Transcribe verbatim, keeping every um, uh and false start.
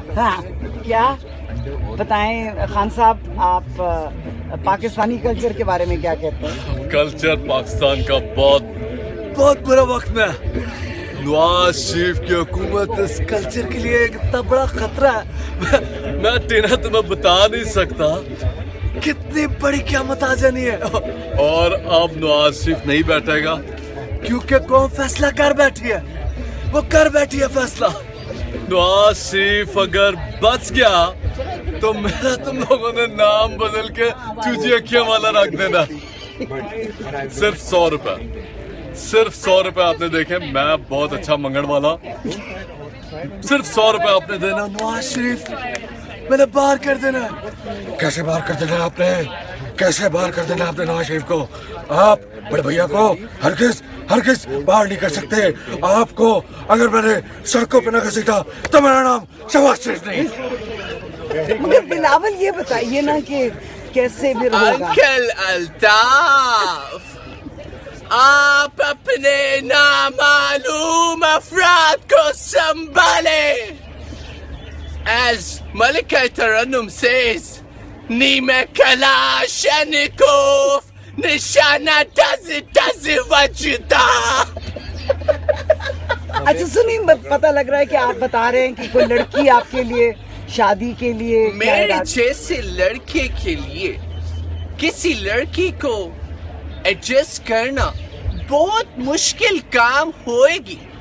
हाँ, क्या बताएं खान साहब, आप पाकिस्तानी कल्चर के बारे में क्या कहते हैं? कल्चर पाकिस्तान का बहुत बहुत बुरा वक्त में नवाज शरीफ की हुकूमत इस कल्चर के लिए इतना बड़ा खतरा है। मैं टीना तुम्हें बता नहीं सकता कितनी बड़ी क़यामत आ जानी है। और अब नवाज शरीफ नहीं बैठेगा क्योंकि कौन फैसला कर बैठी है, वो कर बैठी है फैसला। नवाज शरीफ अगर बच गया तो मेरा तुम लोगों ने नाम बदल के चूची अखियां वाला रख देना। सिर्फ सौ रुपए सिर्फ सौ रुपए आपने देखे, मैं बहुत अच्छा मंगण वाला। सिर्फ सौ रुपए आपने देना, नवाज शरीफ मैंने बाहर कर देना। कैसे बाहर कर देना आपने? कैसे बाहर कर देना आपने नवाज शरीफ को? आप बड़े भैया को हरगिज हरगिज बाहर नहीं कर सकते। आपको अगर मैंने सड़कों पे न घसीटा तो मेरा नाम शहबाज शरीफ नहीं। मगर बिलावल ये बताइए ना कि कैसे फिर होगा? अंकल अल्ताफ, आप अपने नामालूम अफराद को संभाले। As Malika Tarannum says, Nime Kalashnikov, Nishana does it, does it वजदा। अच्छा सुनिए, पता लग रहा है कि आप बता रहे हैं कि कोई लड़की आपके लिए शादी के लिए मेरे जैसे लड़के के लिए किसी लड़की को एडजस्ट करना बहुत मुश्किल काम होएगी।